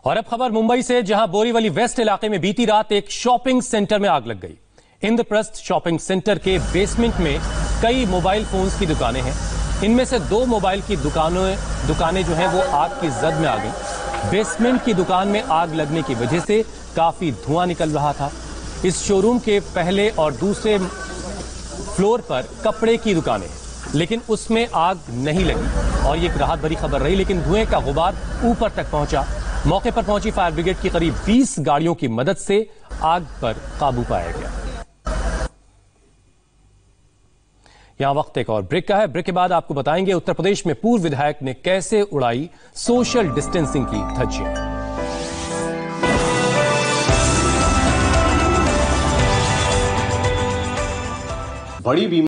और अब खबर मुंबई से, जहां बोरीवली वेस्ट इलाके में बीती रात एक शॉपिंग सेंटर में आग लग गई। इंद्रप्रस्थ शॉपिंग सेंटर के बेसमेंट में कई मोबाइल फोन्स की दुकानें हैं। इनमें से 2 मोबाइल की दुकानें जो हैं वो आग की जद में आ गई। बेसमेंट की दुकान में आग लगने की वजह से काफी धुआं निकल रहा था। इस शोरूम के पहले और दूसरे फ्लोर पर कपड़े की दुकानें हैं, लेकिन उसमें आग नहीं लगी और ये एक राहत भरी खबर रही। लेकिन धुएं का गुबार ऊपर तक पहुंचा। मौके पर पहुंची फायर ब्रिगेड की करीब 20 गाड़ियों की मदद से आग पर काबू पाया गया। यहां वक्त एक और ब्रेक का है। ब्रेक के बाद आपको बताएंगे उत्तर प्रदेश में पूर्व विधायक ने कैसे उड़ाई सोशल डिस्टेंसिंग की धज्जियां। बड़ी